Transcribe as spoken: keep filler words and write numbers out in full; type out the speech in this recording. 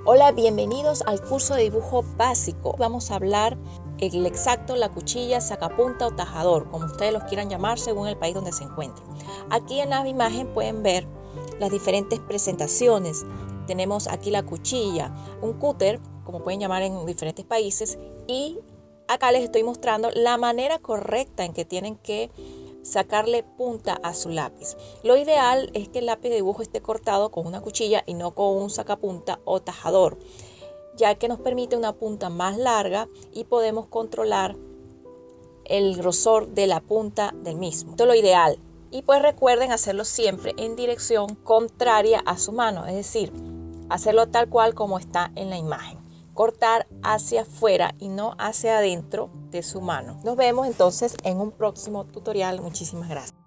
Hola, bienvenidos al curso de dibujo básico. Vamos a hablar el exacto, la cuchilla, sacapunta o tajador, como ustedes los quieran llamar según el país donde se encuentren. Aquí en la imagen pueden ver las diferentes presentaciones. Tenemos aquí la cuchilla, un cúter, como pueden llamar en diferentes países, y acá les estoy mostrando la manera correcta en que tienen que sacarle punta a su lápiz. Lo ideal es que el lápiz de dibujo esté cortado con una cuchilla y no con un sacapunta o tajador, ya que nos permite una punta más larga y podemos controlar el grosor de la punta del mismo. Esto es lo ideal. Y pues recuerden hacerlo siempre en dirección contraria a su mano, es decir, hacerlo tal cual como está en la imagen. Cortar hacia afuera y no hacia adentro de su mano. Nos vemos entonces en un próximo tutorial. Muchísimas gracias.